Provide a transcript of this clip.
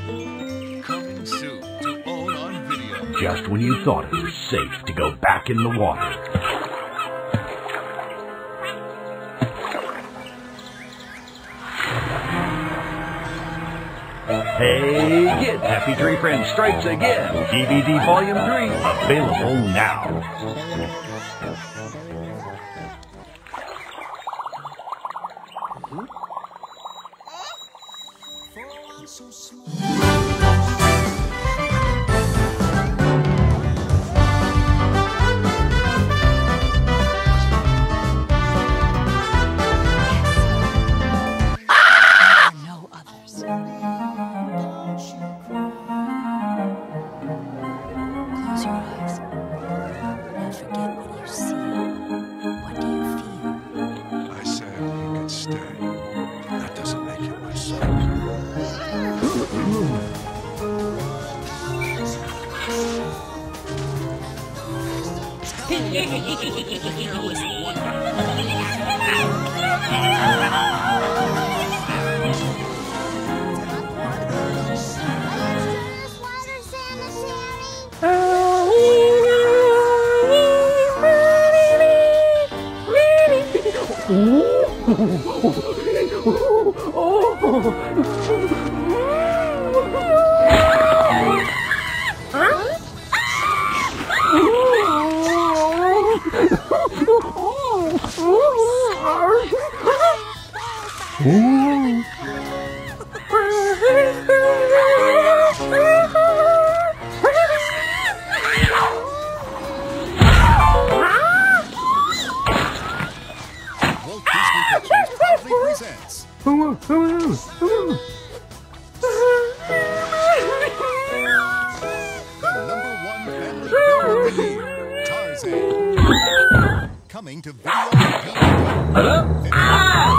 Coming soon to Own on Video. Just when you thought it was safe to go back in the water. Hey kids, Happy Tree Friends strikes again. DVD Volume 3, available now. Close your eyes. Now forget what you see. What do you feel? I said you could stay. That doesn't make it my son. Walt Disney Pictures proudly presents the #1 family film of the year, Tarzan. Coming to video and DVD.